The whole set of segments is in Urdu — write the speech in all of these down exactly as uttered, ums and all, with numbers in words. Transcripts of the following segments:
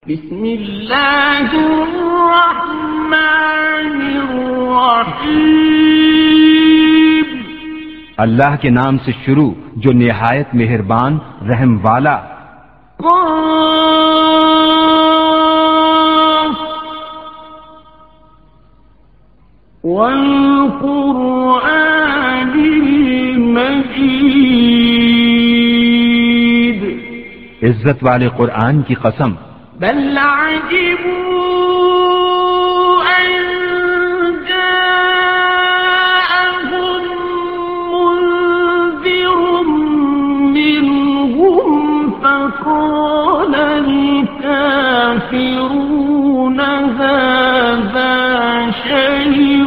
بسم اللہ الرحمن الرحیم، اللہ کے نام سے شروع جو نہایت مہربان رحم والا۔ قاف والقرآن المجید، عزت والے قرآن کی قسم۔ بل عجبوا أن جاءهم منذر منهم فقال الكافرون هذا شيء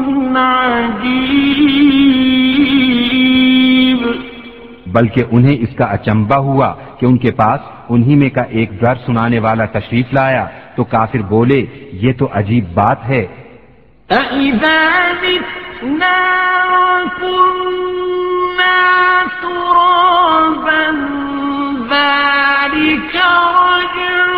عجيب، بلکہ انہیں اس کا اچنبھا ہوا کہ ان کے پاس انہی میں کا ایک ڈر سنانے والا تشریف لایا تو کافر بولے یہ تو عجیب بات ہے۔ أَإِذَا مِتْنَا وَكُنَّا تُرَابًا ذَلِكَ رَجْعٌ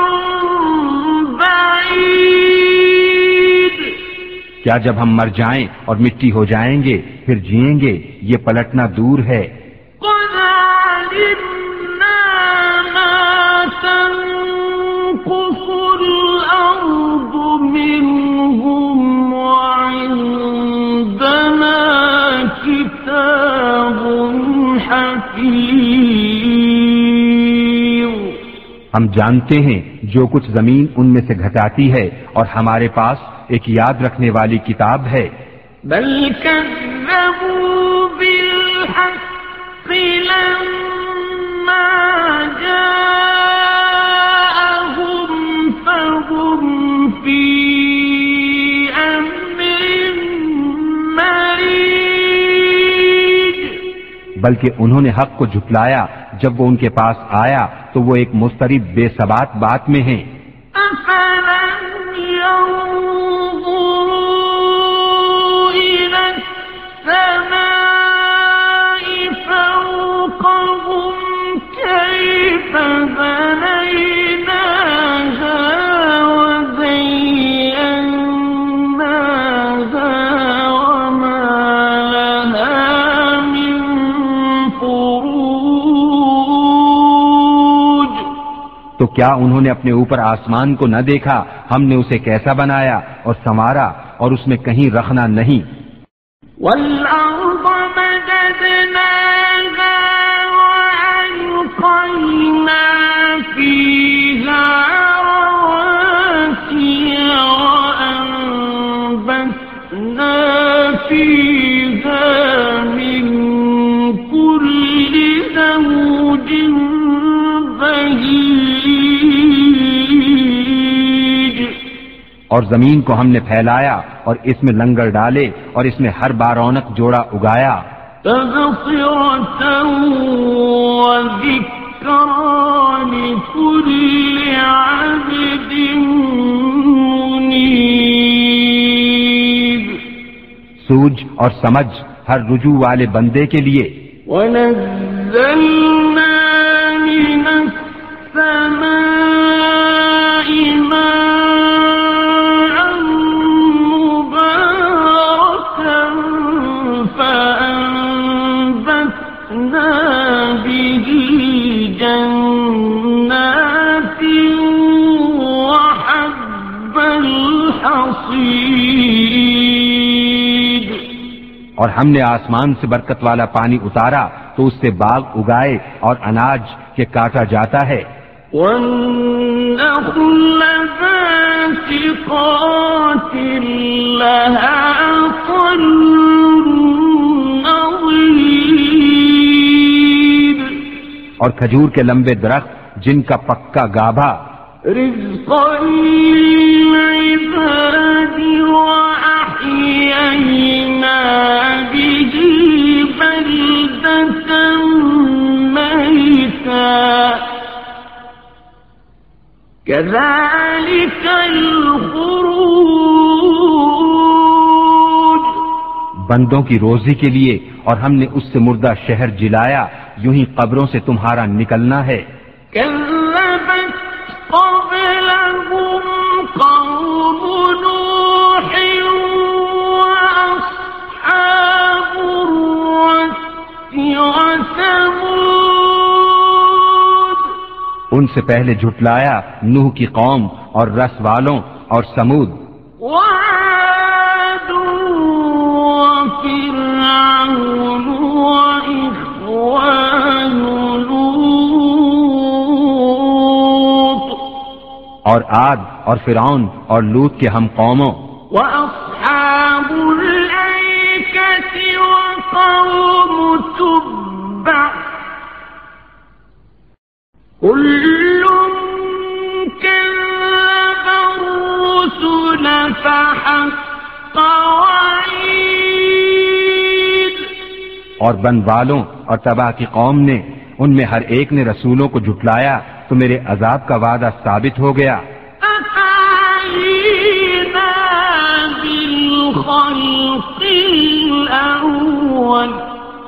بَعِيدٌ، کیا جب ہم مر جائیں اور مٹی ہو جائیں گے پھر جئیں گے، یہ پلٹنا دور ہے۔ قَدْ عَلِمْنَا مَا تَنقُصُ الْأَرْضُ مِنْهُمْ وَعِندَنَا كِتَابٌ حَفِيظٌ، ہم جانتے ہیں جو کچھ زمین ان میں سے گھٹاتی ہے اور ہمارے پاس ایک یاد رکھنے والی کتاب ہے۔ بل كذبوا بالحق لما جاءهم فهم في أمر مريج، بلکہ انہوں نے حق کو جھٹلایا جب وہ ان کے پاس آیا تو وہ ایک مضطرب بے ثبات بات میں ہیں۔ أفلم ينظروا إلى السماء فوقهم كيف بنيناها وزيناها وما لها من فروج، تو کیا انہوں نے اپنے اوپر آسمان کو نہ دیکھا، ہم نے اسے کیسا بنایا اور سنوارا اور اس میں کہیں رخنا نہیں۔ والأرض مددناها وألقينا فيها رواسي وأنبتنا فيها من كل زوج بهيج، اور زمین کو ہم نے پھیلایا اور اس میں لنگر ڈالے اور اس میں ہر بارونق جوڑا اگایا۔ تبصرة وذكرى لكل عبد منيب، سوج اور سمجھ ہر رجوع والے بندے کے لیے۔ ونزلنا من السماء ماء مباركا فأنبتنا به جنات وحب الحصيد، اور ہم نے آسمان سے برکت والا پانی اتارا تو اس سے باغ اگائے اور اناج کے کاٹا جاتا ہے۔ والنخل باسقات لها طلع نضيد، اور کھجور کے لمبے درخت جن کا پکا گابھا۔ رزقا للعباد وأحيينا به بلدة ميتا كذلك الخروج، بندوں کی روزی کے لیے، اور ہم نے اس سے مردہ شہر جلایا، یوں ہی قبروں سے تمہارا نکلنا ہے۔ كذبت قبلهم سے پہلے جھٹلایا نوح کی قوم اور رس والوں اور سمود، وعاد وفرعون وإخوان لوط، اور عاد اور فرعون اور لوط کے ہم قوموں، وأصحاب الأيكة وقوم تبع، كل كذب الرسل فحق وعيد، اور بن والوں اور تباہ کی قوم نے ان میں ہر ایک نے رسولوں کو جھٹلایا تو میرے عذاب کا وعدہ ثابت ہو گیا۔ أفعينا بالخلق الأول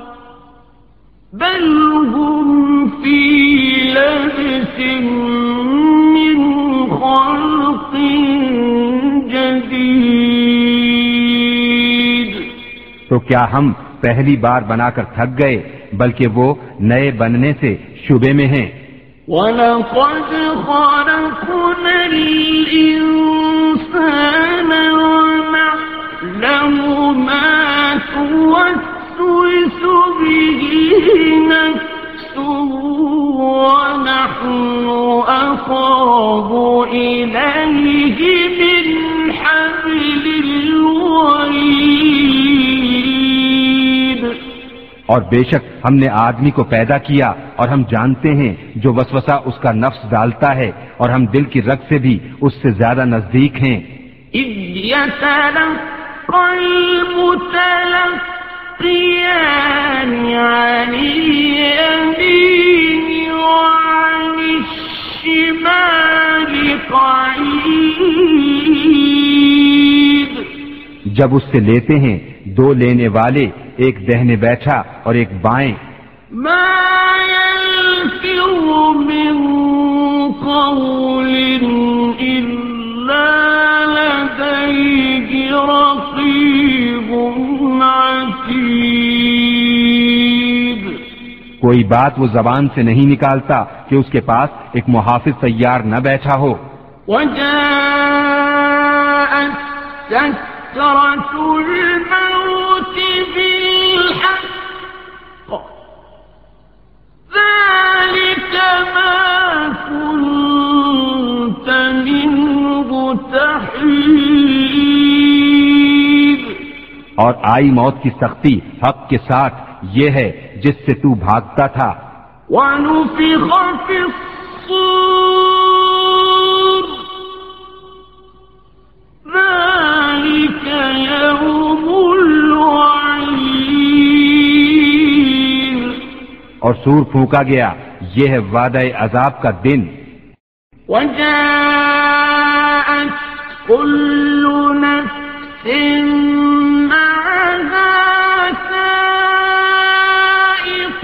بل هم في لبس من خلق جديد، تو کیا ہم پہلی بار بنا کر تھک گئے بلکہ وہ نئے بننے سے شبے میں ہیں۔ وَلَقَدْ خَلَقْنَا الْإِنسَانَ وَنَعْلَمُ مَا تُوَسْوِسُ بِهِ نَفْسُهُ وَنَحْنُ أَقْرَبُ إِلَيْهِ مِنْ حَبْلِ الْوَرِيدِ، اور بے شک ہم نے آدمی کو پیدا کیا اور ہم جانتے ہیں جو وسوسہ اس کا نفس ڈالتا ہے، اور ہم دل کی رگ سے بھی اس سے زیادہ نزدیک ہیں۔ إِذْ يَتَلَقَّى الْمُتَلَقِّيَانِ عَنِ الْيَمِينِ وَعَنِ الشِّمَالِ قَعِيدٌ، جب اس سے لیتے ہیں دو لینے والے، ایک دہنے بیٹھا اور ایک بائیں، مَا يَلْفِظُ مِن قَوْلٍ إِلَّا لَدَيْهِ رَقِيبٌ عَتِيدٌ، کوئی بات وہ زبان سے نہیں نکالتا کہ اس کے پاس ایک محافظ تیار نہ بیٹھا ہو۔ وَجَاءَتْ سَكْرَةُ الْمَوْتِ بِالْحَقِّ ذَلِكَ مَا كُنتَ مِنْهُ تَحِيدُ، اور آئی موت کی سختی حق کے ساتھ، یہ ہے جس سے تو بھاگتا تھا۔ وَنُفِخَ فِي الصُّورِ ذَلِكَ يَوْمُ الْوَعِيدِ، اور سور پھونکا گیا، یہ ہے وعدہ عذاب کا دن۔ وَجَاءَتْ كُلُّ نَفْسٍ مَعَهَا سَائِقٌ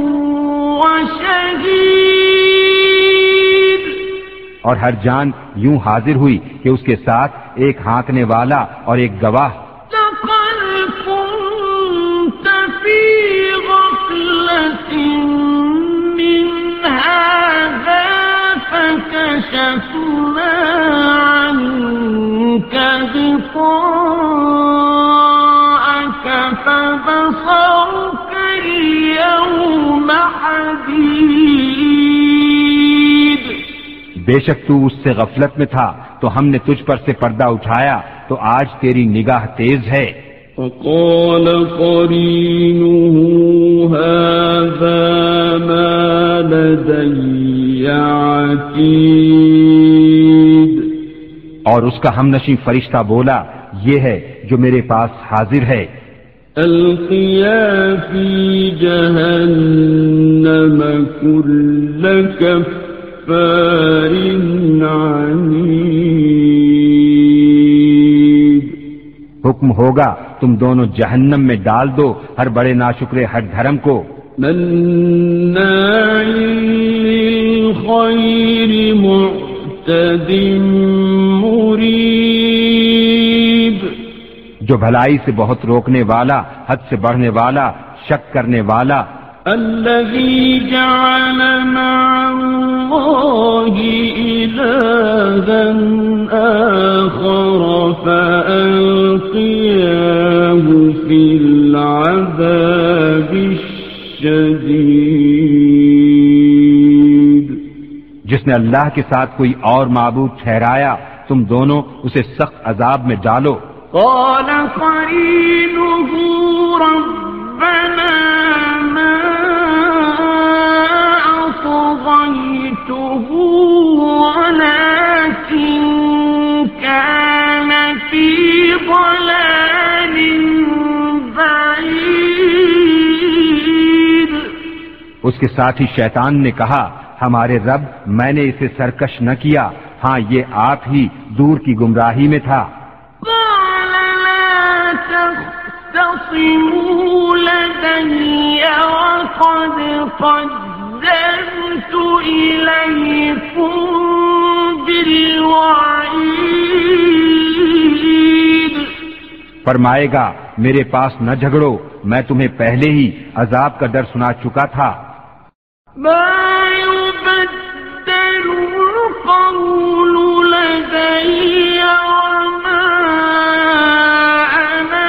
وَشَهِيدٌ، اور ہر جان یوں حاضر ہوئی کہ اس کے ساتھ ایک ہانکنے والا اور ایک گواہ۔ لَقَدْ كُنتَ فِي غَفْلَةٍ مِّنْ هَٰذَا فَكَشَفْنَا عَنكَ غِطَاءَكَ فَبَصَرُكَ الْيَوْمَ حَدِيدٌ، بے شک تو اس سے غفلت میں تھا تو ہم نے تجھ پر سے پردہ اٹھایا تو آج تیری نگاہ تیز ہے۔ وَقَالَ قَرِينُهُ هَٰذَا مَا لَدَيَّ عَتِيدٌ، اور اس کا ہم نشیں فرشتہ بولا، یہ ہے جو میرے پاس حاضر ہے۔ ألقيا في جهنم كل كفار عنيد، حکم ہوگا تم دونوں جہنم میں ڈال دو ہر بڑے ناشکرے ہٹ دھرم کو، مناع للخير معتد مريب، جو بھلائی سے بہت روکنے والا، حد سے بڑھنے والا، شک کرنے والا، الذي جعل مع الله إلها آخر فألقياه في العذاب الشديد. جس نے اللہ کے ساتھ کوئی اور معبود ٹھہرایا تم دونوں اسے سخت عذاب میں ڈالو. قال قرينه ربنا ما أطغيته ولكن كان في ضلال بعيد. اس کے ساتھی شیطان نے کہا ہمارے رب میں نے اسے سرکش نہ کیا، ہاں یہ آپ ہی دور کی گمراہی میں تھا. قال لا تختصموا لدي وقد قدمت إليكم بالوعيد. فرمائے گا میرے پاس نہ جھگڑو، میں تمہیں پہلے ہی عذاب کا ڈر سنا چکا تھا. ما يبدل القول لدي وما أنا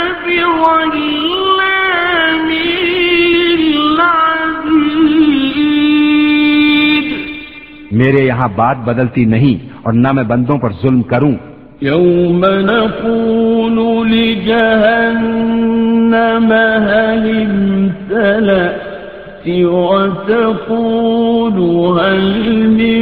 بظلام للعبيد. میرے یہاں بات بدلتی نہیں اور نہ میں بندوں پر ظلم کروں. يوم نقول لجهنم هل امتلأت وتقول هل من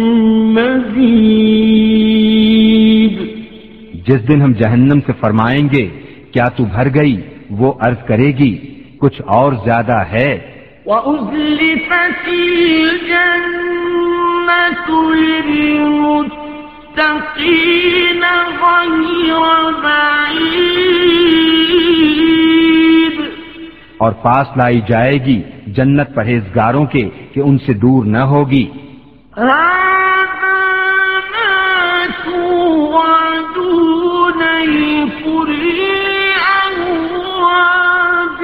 مزيد. جس دن ہم جہنم سے فرمائیں گے کیا تو بھر گئی، وہ عرض کرے گی کچھ اور زیادہ ہے. وَأُزْلِفَتِ الْجَنَّةُ لِلْمُتَّقِينَ غَيْرَ بَعِيدٍ. اور پاس لائی جائے گی جنت پرہیزگاروں کے کہ ان سے دور نہ ہوگی. هَذَا مَا تُوعَدُونَ لِكُلِّ أَوَّابٍ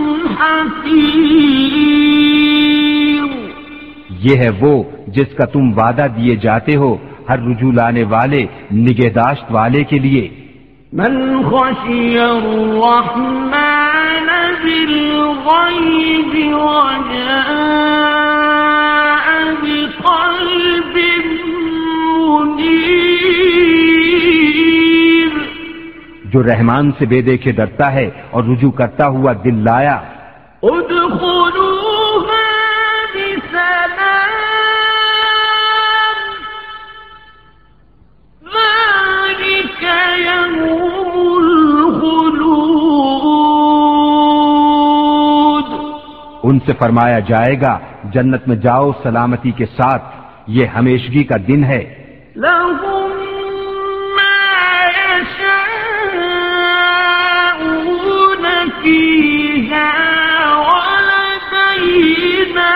حَفِيظٍ. یہ ہے وہ جس کا تم وعدہ دیے جاتے ہو ہر رجوع لانے والے نگہداشت والے کے لیے. من خشي الرحمن بالغيب وجاء بقلب منيب. جو رحمان سے بے دیکھے ڈرتا ہے اور رجوع کرتا ہوا دل لایا. ادخلوها بسلام ذلك يوم الخلود. ان سے فرمایا جائے گا جنت میں جاؤ سلامتی کے ساتھ، یہ ہمیشگی کا دن ہے. لهم ما يشاءون فيها ولدينا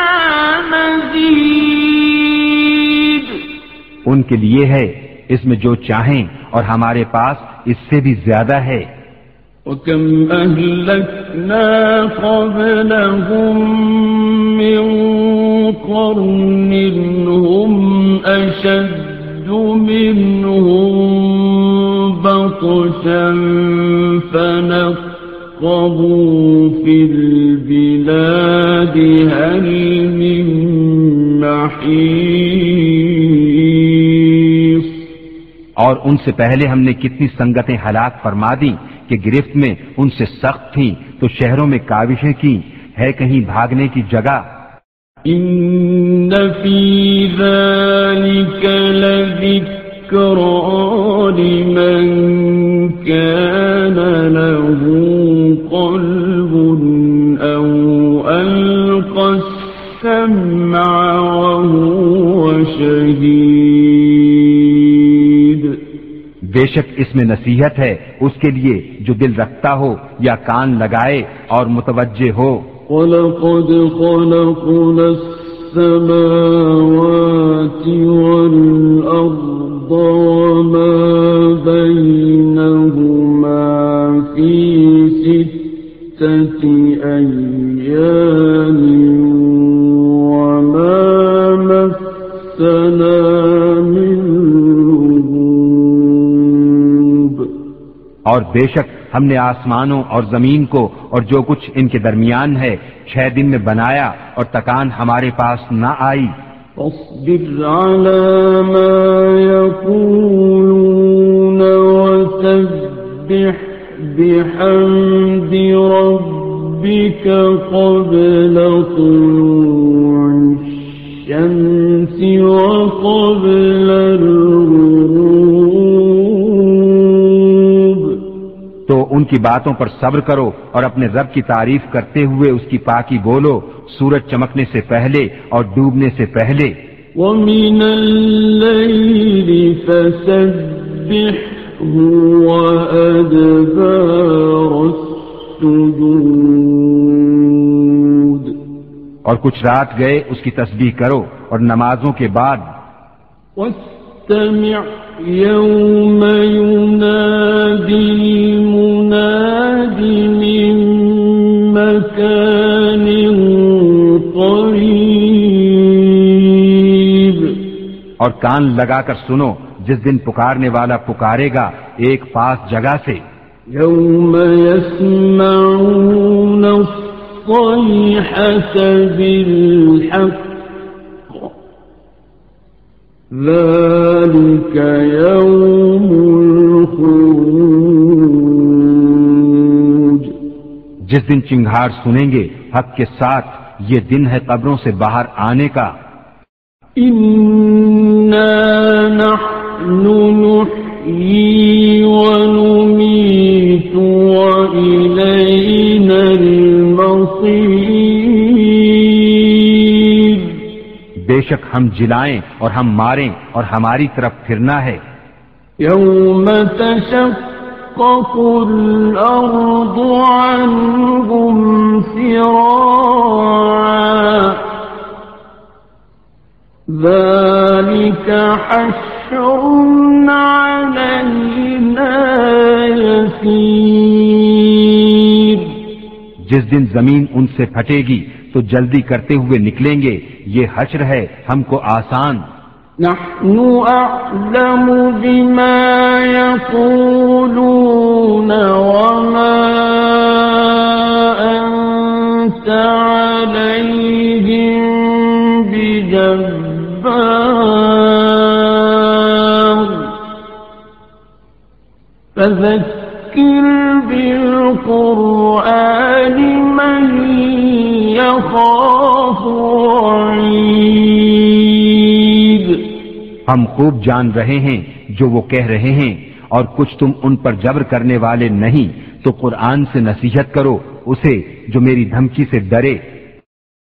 مزيد. ان کے لیے ہے اس میں جو چاہیں اور ہمارے پاس اس سے بھی زیادہ ہے. وَكَمْ أَهْلَكْنَا قَبْلَهُمْ مِنْ قَرْنٍ هُمْ أَشَدُّ مِنْهُمْ بَطْشًا فَنَقَّبُوا فِي الْبِلَادِ هَلْ مِنْ مَحِيصٍ. اور ان سے پہلے ہم نے کتنی سنگتیں ہلاک فرما دیں کہ گرفت میں ان سے سخت تھیں تو شہروں میں کاوشیں کی، ہے کہیں بھاگنے کی جگہ. إن في ذلك لذكرى لمن كان له قلب أو ألقى السمع وهو شهيد. بے شک اس میں نصیحت ہے اس کے لیے جو دل رکھتا ہو یا کان لگائے اور متوجہ ہو. وَلَقَدْ خَلَقْنَا السَّمَاوَاتِ وَالْأَرْضَ وَمَا بَيْنَهُمَا فِي سِتَّةِ أَيَّامٍ اور بے شک ہم نے آسمانوں اور زمین کو اور جو کچھ ان کے درمیان ہے چھ دن میں بنایا اور تکان ہمارے پاس نہ آئی. فاصبر على ما يقولون وسبح بحمد ربك قبل طلوع الشمس وقبل الغروب. تو ان کی باتوں پر صبر کرو اور اپنے رب کی تعریف کرتے ہوئے اس کی پاکی بولو سورج چمکنے سے پہلے اور ڈوبنے سے پہلے. وَمِنَ اللَّيْلِ فَسَبِّحْهُ وَأَدْبَارَ السُّجُودِ. اور کچھ رات گئے اس کی تسبیح کرو اور نمازوں کے بعد. وَاسْتَمِعْ يَوْمَ يُنَادِي الْمُنَادِ مِن مَّكَانٍ قَرِيبٍ. اور کان لگا کر سنو جس دن پکارنے والا پکارے گا ایک پاس جگہ سے. يَوْمَ يَسْمَعُونَ الصَّيْحَةَ بِالْحَقِّ ذَلِكَ يَوْمُ الْخُرُوجِ. جس دن چنگھاڑ سنیں گے حق کے ساتھ یہ دن ہے قبروں سے باہر آنے کا. إِنَّا نَحْنُ نُحْيِي وَنُمِيتُ وَإِلَيْنَا الْمَصِيرُ. بے شک ہم جلائیں اور ہم ماریں اور ہماری طرف پھرنا ہے. يَوْمَ تَشَقَّقُ الْأَرْضُ عَنْهُمْ سِرَاعًا ذَلِكَ حَشْرٌ عَلَيْنَا يَسِيرٌ. جس دن زمین ان سے پھٹے گی تو جلدی کرتے ہوئے نکلیں گے یہ حشر ہے ہم کو آسان. نحن أعلم بما يقولون وما أنت عليهم بجبار فذكر بالقرآن من يخاف وعيد. ہم خوب جان رہے ہیں جو وہ کہہ رہے ہیں اور کچھ تم ان پر جبر کرنے والے نہیں تو قرآن سے نصیحت کرو اسے جو میری دھمکی سے ڈرے